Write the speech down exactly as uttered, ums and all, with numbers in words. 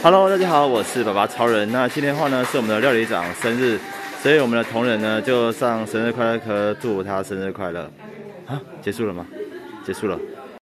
Hello， 大家好，我是爸爸超人。那今天的话呢，是我们的料理长生日，所以我们的同仁呢就上生日快乐歌，祝福他生日快乐。啊，结束了吗？结束了。